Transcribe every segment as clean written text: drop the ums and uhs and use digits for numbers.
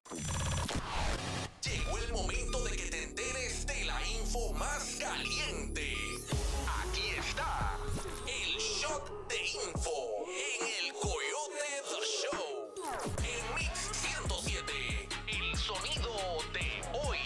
Llegó el momento de que te enteres de la info más caliente. Aquí está el shot de info en el Coyote The Show. En Mix 107, el sonido de hoy.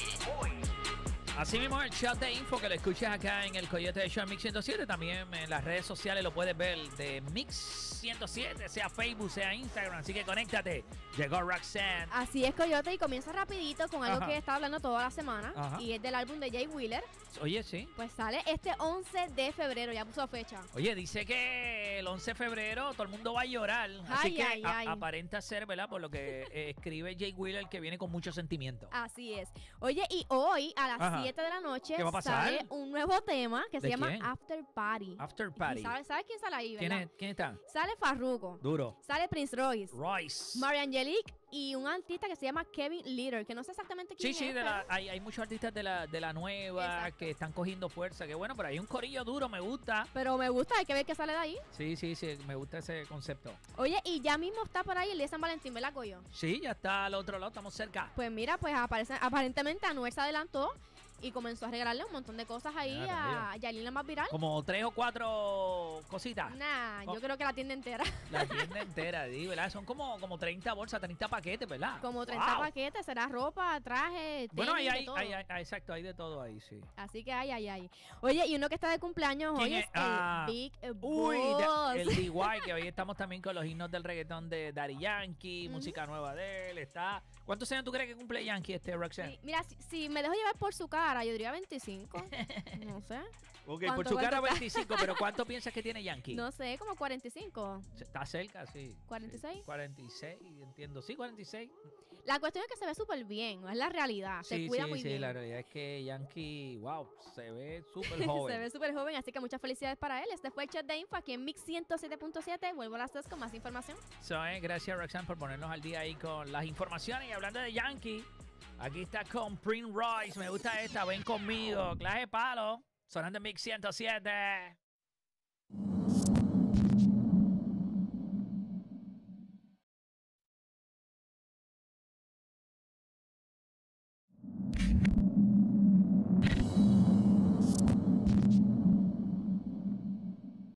Así mismo el chat de info que lo escuchas acá en el Coyote de Show Mix 107. También en las redes sociales lo puedes ver de Mix 107, sea Facebook, sea Instagram. Así que conéctate. Llegó Roxanne. Así es, Coyote, y comienza rapidito con algo que está hablando toda la semana. Ajá. Y es del álbum de Jay Wheeler. Oye, sí. Pues sale este 11 de febrero, ya puso fecha. Oye, dice que el 11 de febrero todo el mundo va a llorar. Así Ay, que ay, ay. aparenta ser, ¿verdad? Por lo que escribe Jay Wheeler, que viene con mucho sentimiento. Así es. Oye, y hoy a las Ajá. 7 de la noche ¿Qué va a pasar? sale un nuevo tema que se ¿De llama quién? After Party. After Party. ¿Y ¿Sabes quién sale ahí, verdad? ¿Quién está? Sale Farruko. Duro. Sale Prince Royce. Royce. Maria Angelique y un artista que se llama Kevin Leader, que no sé exactamente quién Sí, es. hay muchos artistas de la nueva Exacto. que están cogiendo fuerza. Que bueno, pero hay un corillo duro, me gusta. Pero me gusta, hay que ver qué sale de ahí. Sí, me gusta ese concepto. Oye, y ya mismo está por ahí el día de San Valentín, ¿verdad, Coyo? Sí, ya está al otro lado, estamos cerca. Pues mira, pues aparentemente Anuel se adelantó y comenzó a regalarle un montón de cosas ahí a Yailin, la más viral. Como 3 o 4 cositas. Nah, Oh. yo creo que la tienda entera. La tienda entera, ¿verdad? Son como 30 bolsas, 30 paquetes, ¿verdad? Como 30 ¡Wow! paquetes, será ropa, traje, tenis, Bueno, de todo. exacto, hay de todo ahí, sí. Así que ay. Oye, y uno que está de cumpleaños hoy ¿Quién es es? Ah, el Big Uy, Boss. el DY, que hoy estamos también con los himnos del reggaetón de Daddy Yankee, música nueva de él, está... ¿Cuántos años tú crees que cumple Yankee Roxanne? Sí, mira, si me dejo llevar por su cara, yo diría 25. No sé. Ok, por su cara 25, pero ¿cuánto piensas que tiene Yankee? No sé, como 45. Está cerca, sí. 46. Sí, 46, entiendo. Sí, 46. La cuestión es que se ve súper bien, es la realidad. Se cuida muy bien. La realidad es que Yankee, wow, se ve súper joven. Se ve súper joven, así que muchas felicidades para él. Este fue el chat de info aquí en Mix 107.7. Vuelvo a las 2 con más información. Gracias, Roxanne, por ponernos al día ahí con las informaciones. Y hablando de Yankee, aquí está con Prince Royce. Me gusta esta, ven conmigo. Clase de palo, sonando en Mix 107.